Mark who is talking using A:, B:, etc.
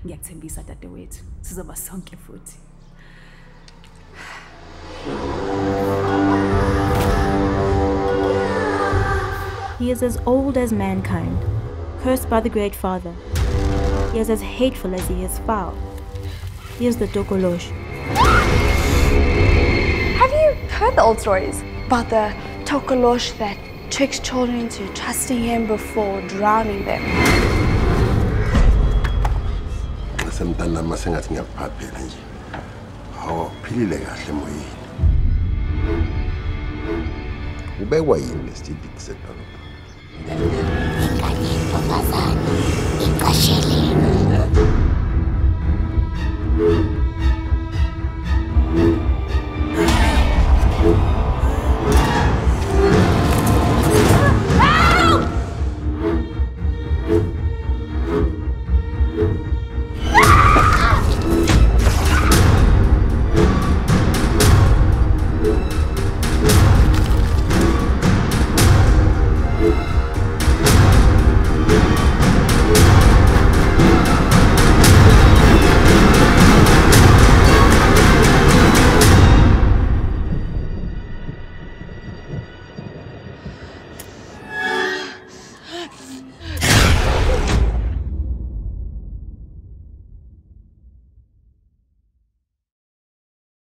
A: Ngiyakuthembisa dadewethu, sizoba sonke futhi.
B: He is as old as mankind, cursed by the Great Father. He is as hateful as he is foul. He is the Tokolosh.
C: Have you heard the old stories about the Tokolosh that tricks children into trusting him before drowning them?
D: Nasemntana masengathi ngiyakuphaphela nje. Hawo philile kahle moyeni. Ubekwa yini lesithidi kusedolobha?
E: Ingane yentombazane iqashelene.